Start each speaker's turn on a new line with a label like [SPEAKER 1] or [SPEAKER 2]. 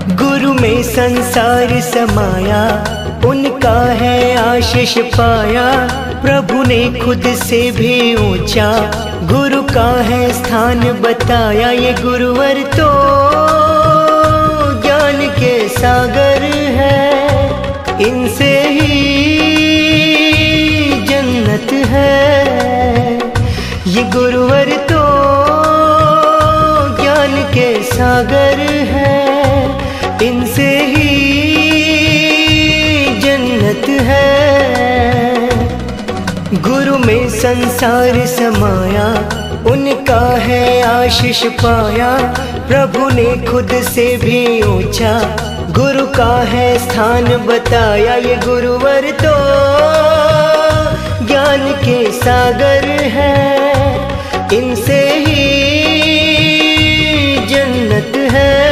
[SPEAKER 1] गुरु में संसार समाया, उनका है आशीष पाया। प्रभु ने खुद से भी ऊंचा गुरु का है स्थान बताया। ये गुरुवर तो ज्ञान के सागर है, इनसे ही जन्नत है। ये गुरुवर तो ज्ञान के सागर है, इनसे ही जन्नत है। गुरु में संसार समाया, उनका है आशीष पाया। प्रभु ने खुद से भी ऊंचा गुरु का है स्थान बताया। ये गुरुवर तो ज्ञान के सागर है, इनसे ही जन्नत है।